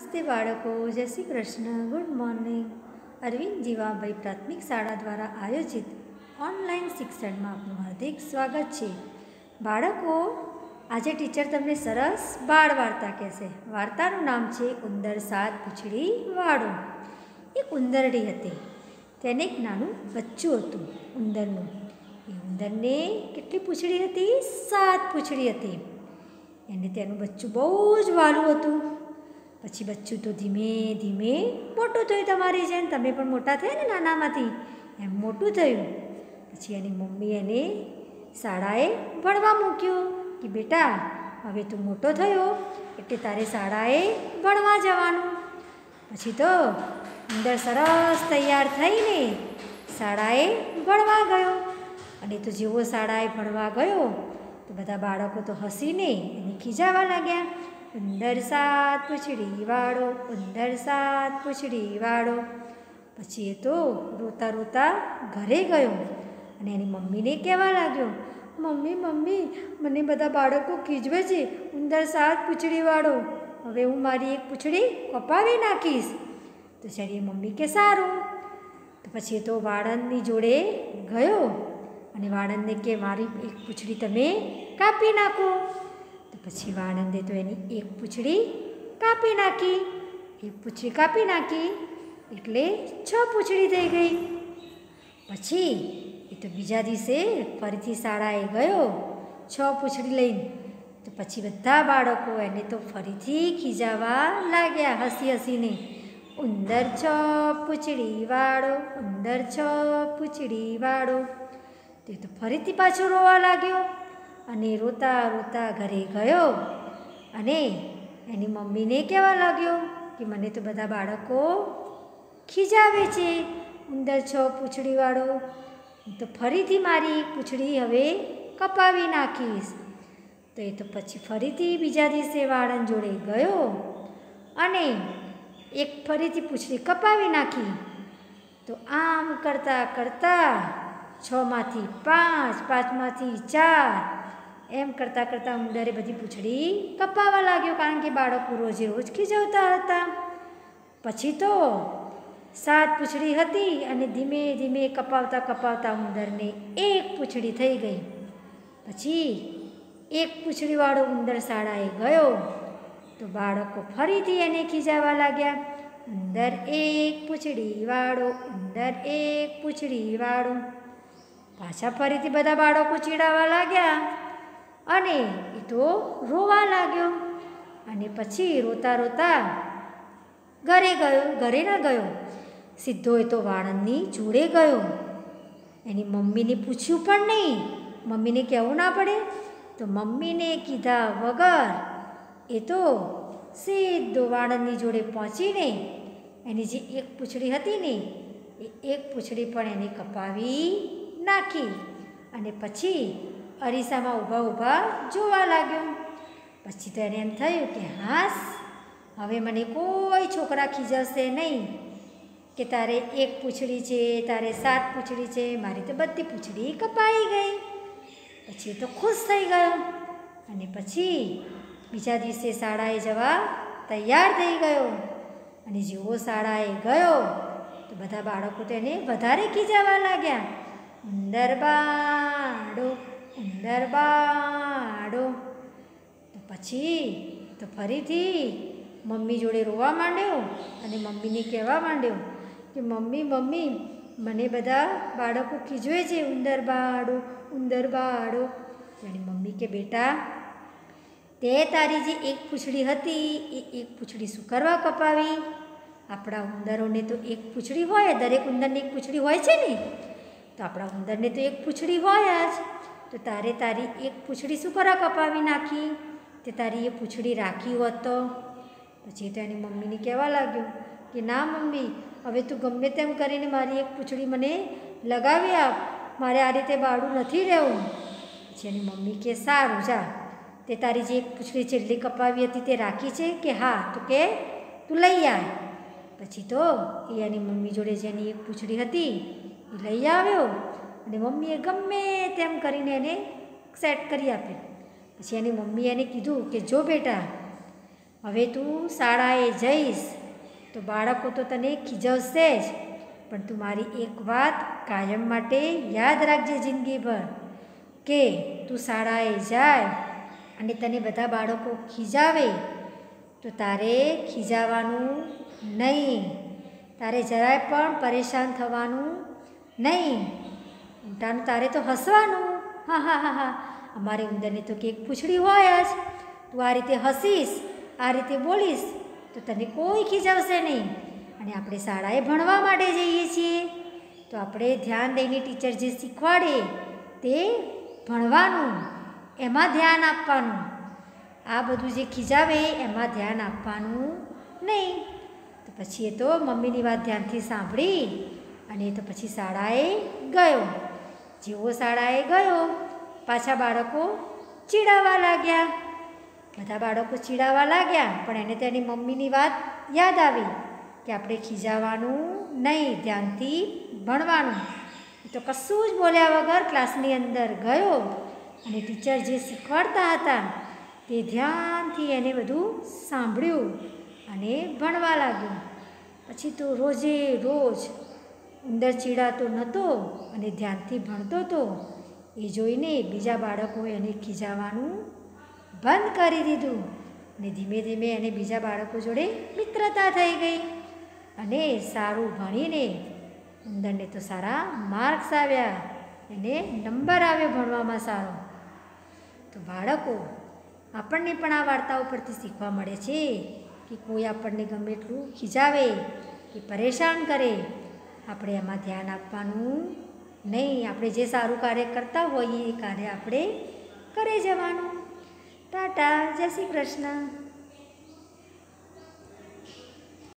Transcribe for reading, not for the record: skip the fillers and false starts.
નમસ્તે બાળકો, જય શ્રી કૃષ્ણ, ગુડ મોર્નિંગ. અરવિંદ જીવાભાઈ પ્રાથમિક શાળા દ્વારા આયોજિત ઓનલાઈન શિક્ષણમાં આપનું હાર્દિક સ્વાગત છે. બાળકો, આજે ટીચર તમને સરસ બાળ વાર્તા કહેશે. વાર્તાનું નામ છે ઉંદર સાત પૂંછડી વાળો. એક ઉંદરડી હતી, તેને એક નાનું બચ્ચું હતું ઉંદરનું. એ ઉંદરને કેટલી પૂંછડી હતી? 7 પૂંછડી હતી. એને તેનું બચ્ચું બહુ જ વાલું હતું. પછી બચ્ચું તો ધીમે ધીમે મોટું થયું. તમારી જેમ તમે પણ મોટા થયા ને નાનામાંથી, એમ મોટું થયું. પછી એની મમ્મી એને શાળાએ ભણવા મૂક્યો કે બેટા, હવે તું મોટો થયો એટલે તારે શાળાએ ભણવા જવાનું. પછી તો ઉંદર સરસ તૈયાર થઈને શાળાએ ભણવા ગયો. અને તો જેવો શાળાએ ભણવા ગયો તો બધા બાળકો તો હસીને એને ખીજાવા લાગ્યા. ઉંદર સાત પૂંછડી વાળો, ઉંદર સાત પૂંછડી વાળો. પછી એ તો રોતા રોતા ઘરે ગયો અને એની મમ્મીને કહેવા લાગ્યો, મમ્મી મમ્મી, મને બધા બાળકો ખીજવે છે, ઉંદર સાત પૂંછડી વાળો. હવે હું મારી એક પૂંછડી કપાવી નાખીશ. તો જ્યારે એ મમ્મી કે સારું. તો પછી એ તો વાળંદની જોડે ગયો અને વાળંદને કે મારી એક પૂંછડી તમે કાપી નાખો. તો પછી વાળંદે તો એની એક પૂંછડી કાપી નાખી. એક પૂંછડી કાપી નાખી એટલે 6 પૂંછડી થઈ ગઈ. પછી એ તો બીજા દિવસે ફરીથી શાળાએ ગયો 6 પૂંછડી લઈને. તો પછી બધા બાળકો એને તો ફરીથી ખીજાવા લાગ્યા હસી હસીને. ઉંદર 6 પૂંછડી વાળો, ઉંદર 6 પૂંછડી વાળો. તે તો ફરીથી પાછો રોવા લાગ્યો અને રોતા રોતા ઘરે ગયો અને એની મમ્મીને કહેવા લાગ્યો કે મને તો બધા બાળકો ખીજાવે છે, ઉંદર 6 પૂંછડી વાળો. હું તો ફરીથી મારી પૂંછડી હવે કપાવી નાખીશ. તો એ તો પછી ફરીથી બીજા દિવસે વાળંદ જોડે ગયો અને એક ફરીથી પૂંછડી કપાવી નાખી. તો આમ કરતાં કરતાં 6માંથી 5, 5માંથી 4 એમ કરતાં કરતાં ઉંદરે બધી પૂંછડી કપાવવા લાગ્યો, કારણ કે બાળકો રોજે રોજ ખીજવતા હતા. પછી તો 7 પૂંછડી હતી અને ધીમે ધીમે કપાવતા કપાવતા ઉંદરને એક પૂંછડી થઈ ગઈ. પછી એક પૂંછડીવાળો ઉંદર શાળાએ ગયો તો બાળકો ફરીથી એને ખીજાવા લાગ્યા, ઉંદર એક પૂંછડી વાળો, ઉંદર એક પૂંછડી વાળો. પાછા ફરીથી બધા બાળકો ચીડાવા લાગ્યા અને એ તો રોવા લાગ્યો. અને પછી રોતા રોતા ઘરે ગયો. ઘરે ન ગયો, સીધો એ તો વાળંદની જોડે ગયો. એની મમ્મીને પૂછ્યું પણ નહીં, મમ્મીને કહેવું ના પડે. તો મમ્મીને કીધા વગર એ તો સીધો વાળંદની જોડે પહોંચીને એની જે એક પૂંછડી હતી ને એ એક પૂંછડી પણ એને કપાવી નાખી. અને પછી અરીસામાં ઊભા ઊભા જોવા લાગ્યો. પછી તો એને એમ થયું કે હાસ, હવે મને કોઈ છોકરા ખીજવશે નહીં કે તારે એક પૂંછડી છે, તારે 7 પૂંછડી છે, મારી તો બધી પૂંછડી કપાઈ ગઈ. પછી તો ખુશ થઈ ગયો અને પછી બીજા દિવસે શાળાએ જવા તૈયાર થઈ ગયો. અને જેવો શાળાએ ગયો તો બધા બાળકો તો એને વધારે ખીજાવા લાગ્યા, ઉંદર બાળો, ઉંદર બાળો. તો પછી તો ફરીથી મમ્મી જોડે રોવા માંડ્યો અને મમ્મીને કહેવા માંડ્યો કે મમ્મી મમ્મી, મને બધા બાળકો ખીજવે છે, ઉંદર બાળો, ઉંદર બાળો. એની મમ્મી કે બેટા, તે તારી જે એક પૂંછડી હતી એ એક પૂંછડી શું કરવા કપાવી? આપણા ઉંદરોને તો એક પૂંછડી હોય, દરેક ઉંદરને એક પૂંછડી હોય છે ને. તો આપણા ઉંદરને તો એક પૂંછડી હોય જ. તો તારે તારી એક પૂંછડી શું કરવા કપાવી નાખી? તે તારી એ પૂંછડી રાખી હોત તો. પછી તો એની મમ્મીને કહેવા લાગ્યો કે ના મમ્મી, હવે તું ગમે તેમ કરીને મારી એક પૂંછડી મને લગાવી આપ, મારે આ રીતે બાળું નથી રહેવું. પછી એની મમ્મી કે સારું જા, તે તારી જે એક પૂંછડી છેલ્લી કપાવી હતી તે રાખી છે કે હા? તો કે તું લઈ આવ. પછી તો એ એની મમ્મી જોડે જેની એક પૂંછડી હતી એ લઈ આવ્યો અને મમ્મીએ ગમે તેમ કરીને એને સેટ કરી આપી. પછી એની મમ્મીએ એને કીધું કે જો બેટા, હવે તું શાળાએ જઈશ તો બાળકો તો તને ખીજવશે જ, પણ તું મારી એક વાત કાયમ માટે યાદ રાખજે જિંદગીભર કે તું શાળાએ જાય અને તને બધા બાળકો ખીજાવે તો તારે ખીજાવાનું નહીં, તારે જરાય પણ પરેશાન થવાનું નહીં, ઉલટાનું તારે તો હસવાનું. હા હા હા હા, અમારે ઉંદરને તો કેક પૂંછડી હોય જ, તું આ રીતે હસીશ, આ રીતે બોલીશ તો તને કોઈ ખીજાવશે નહીં. અને આપણે શાળાએ ભણવા માટે જઈએ છીએ તો આપણે ધ્યાન દઈને ટીચર જે શીખવાડે તે ભણવાનું, એમાં ધ્યાન આપવાનું. આ બધું જે ખીજાવે એમાં ધ્યાન આપવાનું નહીં. તો પછી એ તો મમ્મીની વાત ધ્યાનથી સાંભળી અને તો પછી શાળાએ ગયો. જેવો શાળાએ ગયો પાછા બાળકો ચીડાવા લાગ્યા. બધા બાળકો ચીડાવા લાગ્યા, પણ એને તેની મમ્મીની વાત યાદ આવી કે આપણે ખીજાવાનું નહીં, ધ્યાનથી ભણવાનું. એ તો કશું જ બોલ્યા વગર ક્લાસની અંદર ગયો અને ટીચર જે શીખવાડતા હતા તે ધ્યાનથી એને બધું સાંભળ્યું અને ભણવા લાગ્યો. પછી તો રોજે રોજ ઉંદર ચીડાતો નહોતો અને ધ્યાનથી ભણતો હતો. એ જોઈને બીજા બાળકોએ એને ખીજાવાનું બંધ કરી દીધું અને ધીમે ધીમે એને બીજા બાળકો જોડે મિત્રતા થઈ ગઈ અને સારું ભણીને ઉંદરને તો સારા માર્ક્સ આવ્યા, એને નંબર આવ્યો ભણવામાં સારો. તો બાળકો, આપણને પણ આ વાર્તાઓ પરથી શીખવા મળે છે કે કોઈ આપણને ગમે એટલું ખીજાવે કે પરેશાન કરે, આપણે એમાં ધ્યાન આપવાનું નહીં. આપણે જે સારું કાર્ય કરતા હોઈએ એ કાર્ય આપણે કરી જવાનું. ટાટા, જય શ્રી કૃષ્ણ.